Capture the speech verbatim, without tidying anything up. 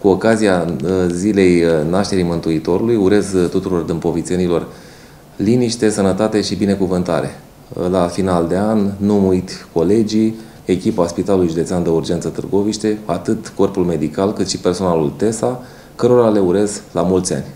cu ocazia zilei nașterii Mântuitorului, urez tuturor dâmpovițenilor liniște, sănătate și binecuvântare. La final de an, nu uit colegii, echipa Spitalului Județean de Urgență Târgoviște, atât corpul medical cât și personalul T E S A, cărora le urez la mulți ani.